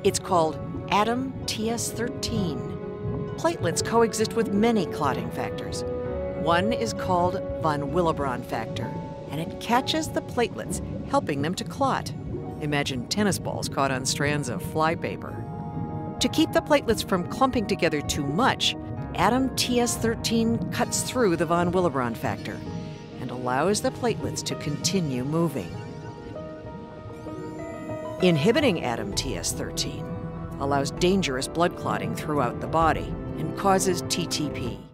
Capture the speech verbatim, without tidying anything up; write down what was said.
It's called A D A M T S thirteen. Platelets coexist with many clotting factors. One is called von Willebrand factor, and it catches the platelets, helping them to clot. Imagine tennis balls caught on strands of flypaper. To keep the platelets from clumping together too much, A D A M T S thirteen cuts through the von Willebrand factor and allows the platelets to continue moving. Inhibiting A D A M T S thirteen allows dangerous blood clotting throughout the body and causes T T P.